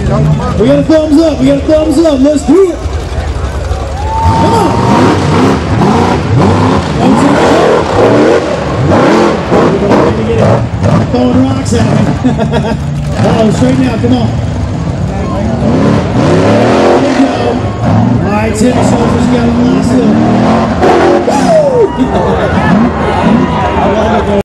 We got a thumbs up. We got a thumbs up. Let's do it. Come on. Everybody get it. Throwing rocks at me. Oh, straight now. Come on. There you go. All right, Timmy.